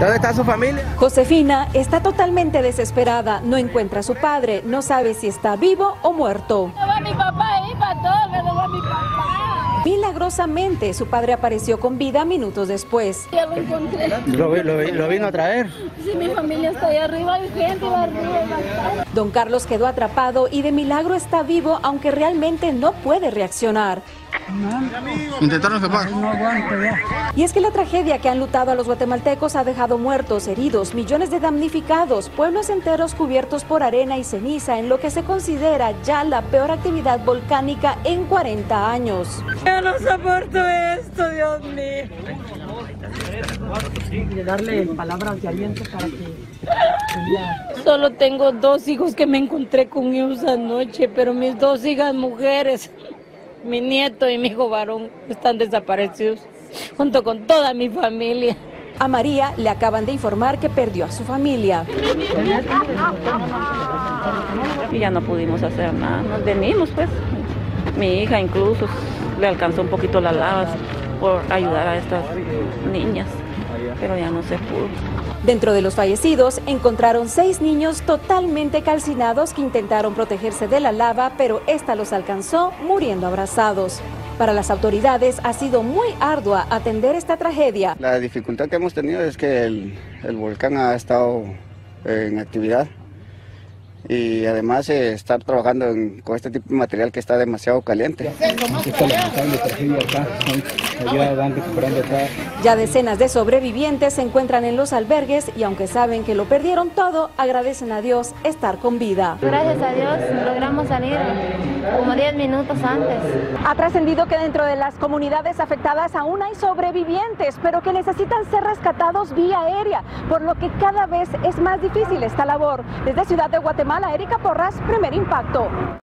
¿Dónde está su familia? Josefina está totalmente desesperada, no encuentra a su padre, no sabe si está vivo o muerto. Va mi papá ahí, pastor, me lo va mi papá. Milagrosamente, su padre apareció con vida minutos después. Ya lo encontré. ¿Lo vino a traer? Sí, mi familia está ahí arriba, hay gente va arriba. Don Carlos quedó atrapado y de milagro está vivo, aunque realmente no puede reaccionar. Intentaron escapar. Y es que la tragedia que han enlutado a los guatemaltecos ha dejado muertos, heridos, millones de damnificados, pueblos enteros cubiertos por arena y ceniza en lo que se considera ya la peor actividad volcánica en 40 años. Ya no soporto esto, Dios mío. De darle palabras de aliento para que... Solo tengo 2 hijos que me encontré con ellos anoche, pero mis 2 hijas mujeres, mi nieto y mi hijo varón, están desaparecidos, junto con toda mi familia. A María le acaban de informar que perdió a su familia. Y ya no pudimos hacer nada, nos venimos pues. Mi hija incluso le alcanzó un poquito las lavas por ayudar a estas niñas, pero ya no se pudo. Dentro de los fallecidos encontraron 6 niños totalmente calcinados que intentaron protegerse de la lava, pero esta los alcanzó muriendo abrazados. Para las autoridades ha sido muy ardua atender esta tragedia. La dificultad que hemos tenido es que el volcán ha estado en actividad y además estar trabajando con este tipo de material que está demasiado caliente. Ya decenas de sobrevivientes se encuentran en los albergues y aunque saben que lo perdieron todo, agradecen a Dios estar con vida. Gracias a Dios logramos salir como 10 minutos antes. Ha trascendido que dentro de las comunidades afectadas aún hay sobrevivientes, pero que necesitan ser rescatados vía aérea, por lo que cada vez es más difícil esta labor. Desde Ciudad de Guatemala, Erika Porras, Primer Impacto.